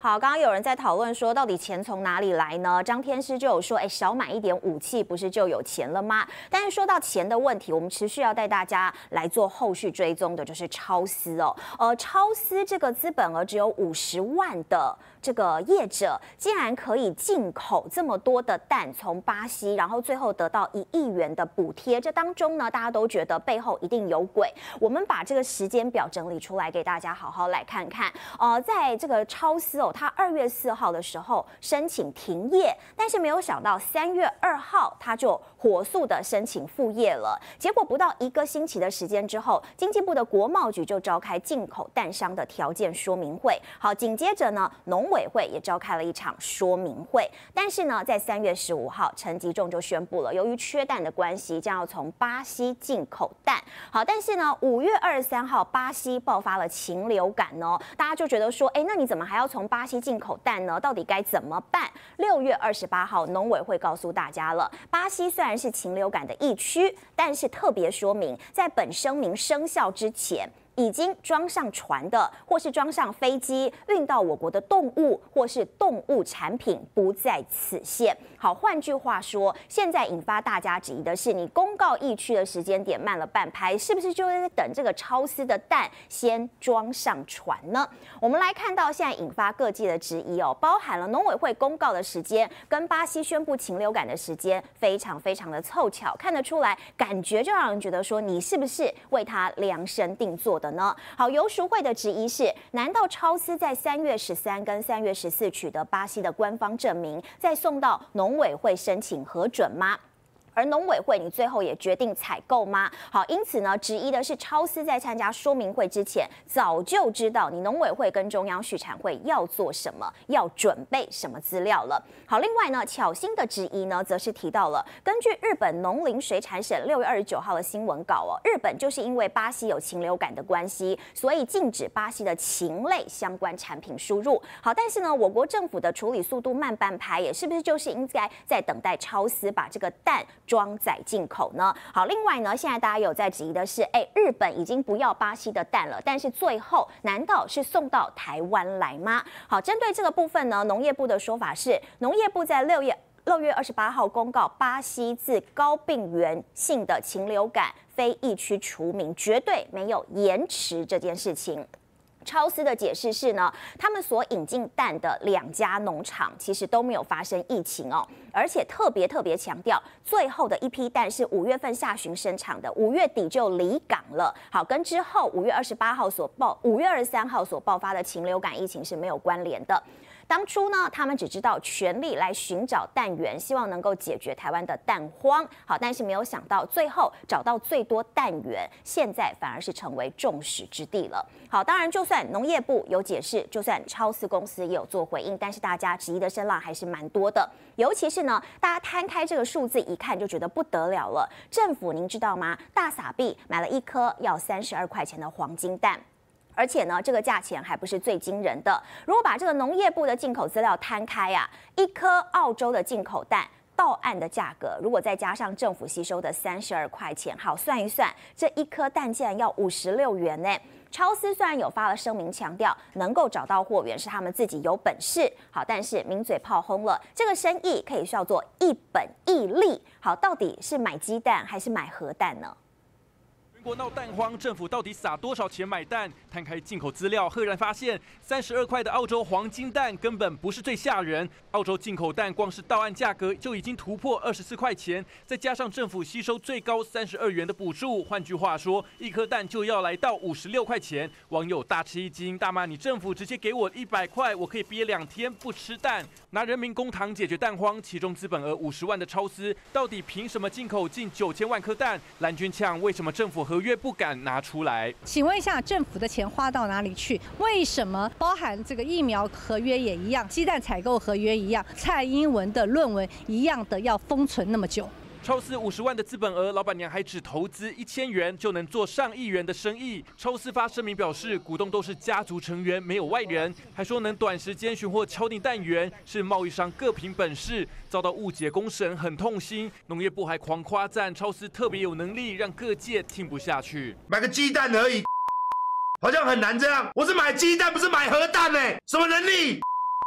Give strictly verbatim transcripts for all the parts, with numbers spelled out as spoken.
好，刚刚有人在讨论说，到底钱从哪里来呢？张天师就有说，哎，少买一点武器，不是就有钱了吗？但是说到钱的问题，我们持续要带大家来做后续追踪的，就是超丝哦。呃，超丝这个资本额只有五十万的这个业者，竟然可以进口这么多的弹从巴西，然后最后得到一亿元的补贴。这当中呢，大家都觉得背后一定有鬼。我们把这个时间表整理出来给大家好好来看看。呃，在这个超丝哦，他二月四号的时候申请停业，但是没有想到三月二号他就火速的申请复业了。结果不到一个星期的时间之后，经济部的国贸局就召开进口蛋商的条件说明会。好，紧接着呢，农委会也召开了一场说明会。但是呢，在三月十五号，陈吉仲就宣布了，由于缺蛋的关系，将要从巴西进口蛋。好，但是呢，五月二十三号，巴西爆发了禽流感哦，大家就觉得说，哎，那你怎么还要从巴西进口蛋呢？到底该怎么办？六月二十八号，农委会告诉大家了，巴西虽然是禽流感的疫区，但是特别说明，在本声明生效之前，已经装上船的，或是装上飞机运到我国的动物，或是动物产品不在此限。好，换句话说，现在引发大家质疑的是，你公告疫区的时间点慢了半拍，是不是就是在等这个超丝的蛋先装上船呢？我们来看到现在引发各界的质疑哦，包含了农委会公告的时间跟巴西宣布禽流感的时间非常非常的凑巧，看得出来，感觉就让人觉得说，你是不是为他量身定做的呢？好，游淑慧的质疑是：难道超丝在三月十三跟三月十四取得巴西的官方证明，再送到农委会申请核准吗？而农委会，你最后也决定采购吗？好，因此呢，质疑的是超丝在参加说明会之前，早就知道你农委会跟中央畜产会要做什么，要准备什么资料了。好，另外呢，巧芯的质疑呢，则是提到了，根据日本农林水产省六月二十九号的新闻稿哦，日本就是因为巴西有禽流感的关系，所以禁止巴西的禽类相关产品输入。好，但是呢，我国政府的处理速度慢半拍，也是不是就是应该在等待超丝把这个蛋装载进口呢？好，另外呢，现在大家有在质疑的是，哎，日本已经不要巴西的蛋了，但是最后难道是送到台湾来吗？好，针对这个部分呢，农业部的说法是，农业部在六月六月二十八号公告，巴西自高病原性的禽流感非疫区除名，绝对没有延迟这件事情。超丝的解释是呢，他们所引进蛋的两家农场其实都没有发生疫情哦，而且特别特别强调，最后的一批蛋是五月份下旬生产的，五月底就离港了。好，跟之后五月二十八号所爆、五月二十三号所爆发的禽流感疫情是没有关联的。当初呢，他们只知道全力来寻找蛋源，希望能够解决台湾的蛋荒。好，但是没有想到最后找到最多蛋源，现在反而是成为众矢之的了。好，当然就算农业部有解释，就算超丝公司也有做回应，但是大家质疑的声浪还是蛮多的。尤其是呢，大家摊开这个数字一看就觉得不得了了。政府您知道吗？大撒币买了一颗要三十二块钱的黄金蛋。而且呢，这个价钱还不是最惊人的。如果把这个农业部的进口资料摊开啊，一颗澳洲的进口蛋到岸的价格，如果再加上政府吸收的三十二块钱，好算一算，这一颗蛋竟然要五十六元呢。超丝虽然有发了声明，强调能够找到货源是他们自己有本事，好，但是名嘴炮轰了，这个生意可以叫做一本一利。好，到底是买鸡蛋还是买核蛋呢？ 国闹蛋荒，政府到底撒多少钱买蛋？摊开进口资料，赫然发现三十二块的澳洲黄金蛋根本不是最吓人。澳洲进口蛋光是到岸价格就已经突破二十四块钱，再加上政府吸收最高三十二元的补助，换句话说，一颗蛋就要来到五十六块钱。网友大吃一惊，大骂你政府直接给我一百块，我可以憋两天不吃蛋，拿人民公帑解决蛋荒。其中资本额五十万的超丝，到底凭什么进口近九千万颗蛋？蓝军呛，为什么政府和合约不敢拿出来？ 请问一下，政府的钱花到哪里去？为什么包含这个疫苗合约也一样，鸡蛋采购合约一样，蔡英文的论文一样的要封存那么久？ 超丝五十万的资本额，老板娘还只投资一千元就能做上亿元的生意。超丝发声明表示，股东都是家族成员，没有外人，还说能短时间寻获敲定蛋源是贸易商各凭本事，遭到误解公审很痛心。农业部还狂夸赞超丝特别有能力，让各界听不下去。 买个鸡蛋而已，好像很难这样。我是买鸡蛋，不是买核弹呢、欸，什么能力？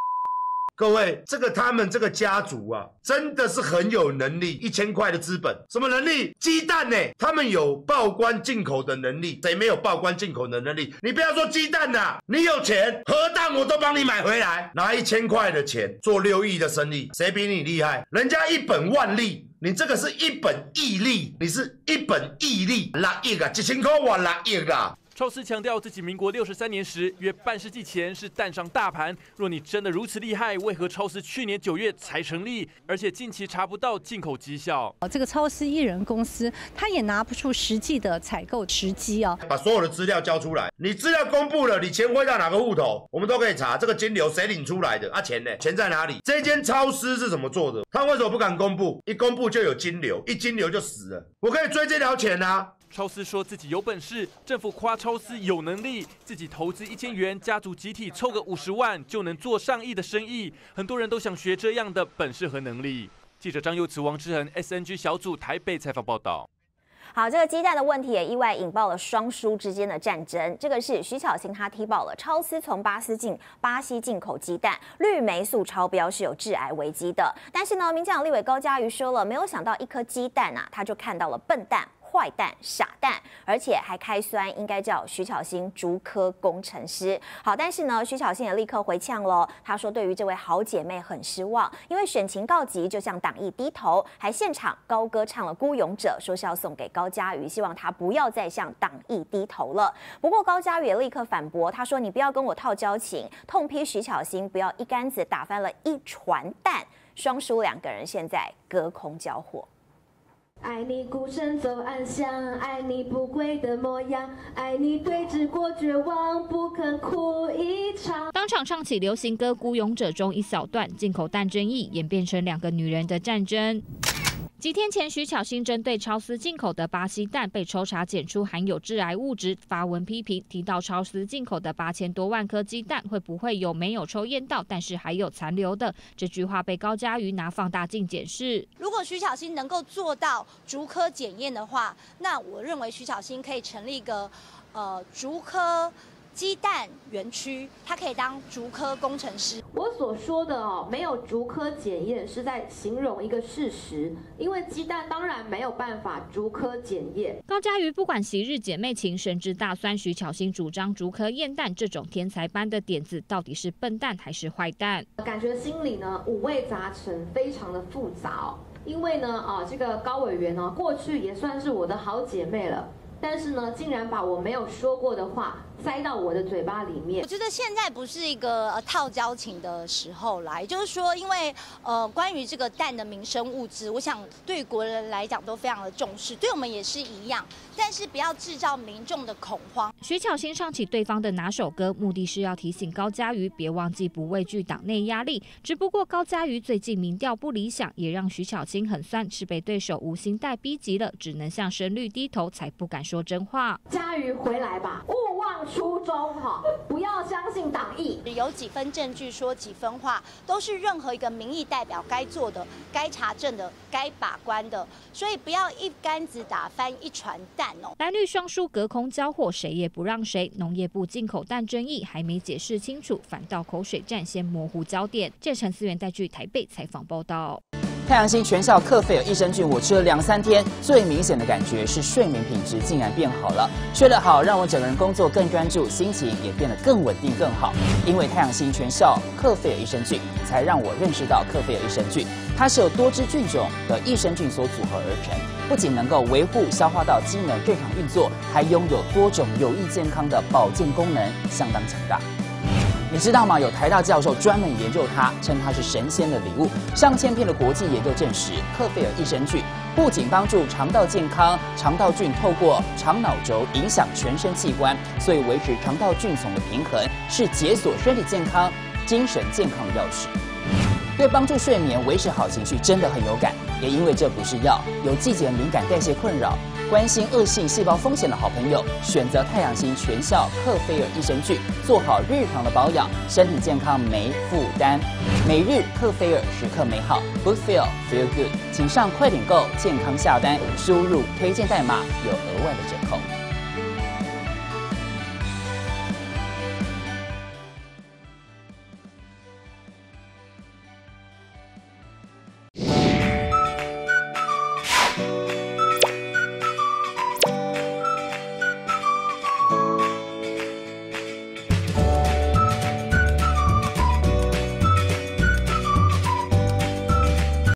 各位，这个他们这个家族啊，真的是很有能力，一千块的资本，什么能力？鸡蛋呢？他们有报关进口的能力，谁没有报关进口的能力？你不要说鸡蛋呐、啊，你有钱，核弹我都帮你买回来，拿一千块的钱做六亿的生意，谁比你厉害？人家一本万利。你这个是一本亿利，你是一本亿利，六亿啊，一千块我六亿啦。 超司强调自己民国六十三年时，约半世纪前是蛋商大盘。若你真的如此厉害，为何超司去年九月才成立，而且近期查不到进口绩效？ 这个超司一人公司，他也拿不出实际的采购时机哦。 把所有的资料交出来，你资料公布了，你钱汇到哪个户头，我们都可以查。这个金流谁领出来的？啊，钱呢？钱在哪里？这间超司是怎么做的？他为什么不敢公布？一公布就有金流，一金流就死了。我可以追这条钱啊。 超司说自己有本事，政府夸超司有能力，自己投资一千元，家族集体凑个五十万就能做上亿的生意，很多人都想学这样的本事和能力。记者张佑慈、王志恒 ，S N G 小组台北采访报道。 好，这个鸡蛋的问题也意外引爆了双输之间的战争。这个是徐巧芯她踢爆了超司从巴西进巴西进口鸡蛋，绿霉素超标是有致癌危机的。但是呢，民进党立委高嘉瑜说了，没有想到一颗鸡蛋啊，他就看到了笨蛋。坏蛋、傻蛋，而且还开酸，应该叫徐巧芯竹科工程师。好，但是呢，徐巧芯也立刻回呛喽。他说，对于这位好姐妹很失望，因为选情告急就向党意低头，还现场高歌唱了《孤勇者》，说是要送给高嘉瑜，希望他不要再向党意低头了。不过高嘉瑜也立刻反驳，他说：“你不要跟我套交情，痛批徐巧芯不要一竿子打翻了一船蛋。”双输两个人现在隔空交火。 爱你孤身走暗巷，爱你不跪的模样，爱你对峙过绝望，不肯哭一场。 当场唱起流行歌《孤勇者》中一小段，进口蛋争议演变成两个女人的战争。几天前，徐巧芯针对超司进口的巴西蛋被抽查检出含有致癌物质，发文批评，提到超司进口的八千多万颗鸡蛋会不会有没有抽验到，但是还有残留的？这句话被高嘉瑜拿放大镜检视。 如果徐巧芯能够做到竹科检验的话，那我认为徐巧芯可以成立一个呃竹科鸡蛋园区，他可以当竹科工程师。 我所说的哦，没有竹科检验是在形容一个事实，因为鸡蛋当然没有办法竹科检验。 高嘉瑜不管昔日姐妹情，甚至大酸徐巧芯主张竹科验蛋这种天才般的点子，到底是笨蛋还是坏蛋？ 感觉心里呢五味杂陈，非常的复杂哦。因为呢，啊，这个高委员呢，过去也算是我的好姐妹了。但是呢，竟然把我没有说过的话塞到我的嘴巴里面。 我觉得现在不是一个呃套交情的时候啦，也就是说，因为呃关于这个蛋的民生物资，我想对国人来讲都非常的重视，对我们也是一样。但是不要制造民众的恐慌。 徐巧芯唱起对方的哪首歌，目的是要提醒高嘉瑜别忘记不畏惧党内压力。只不过高嘉瑜最近民调不理想，也让徐巧芯很酸，是被对手无心带逼急了，只能向深绿低头，才不敢说真话。 嘉瑜回来吧，勿忘初衷哈，不要相信党意。 有几分证据说几分话，都是任何一个民意代表该做的、该查证的、该把关的，所以不要一竿子打翻一船蛋哦。 蓝绿双输隔空交火，谁也不让谁。农业部进口蛋争议还没解释清楚，反倒口水战先模糊焦点。这陈思源带据台北采访报道。 太阳星全效克菲尔益生菌，我吃了两三天，最明显的感觉是睡眠品质竟然变好了。睡得好，让我整个人工作更专注，心情也变得更稳定更好。因为太阳星全效克菲尔益生菌，才让我认识到克菲尔益生菌，它是由多支菌种的益生菌所组合而成，不仅能够维护消化道机能正常运作，还拥有多种有益健康的保健功能，相当强大。你知道吗？有台大教授专门研究它，称它是神仙的礼物。上千篇的国际研究证实，克菲尔益生菌不仅帮助肠道健康，肠道菌透过肠脑轴影响全身器官，所以维持肠道菌丛的平衡是解锁身体健康、精神健康的钥匙。对帮助睡眠、维持好情绪真的很有感。也因为这不是药，有季节敏感、代谢困扰、关心恶性细胞风险的好朋友，选择太阳星全效克菲尔益生菌，做好日常的保养，身体健康没负担。每日克菲尔，时刻美好 ，Good Feel Feel Good， 请上快点购健康下单，输入推荐代码有额外的折扣。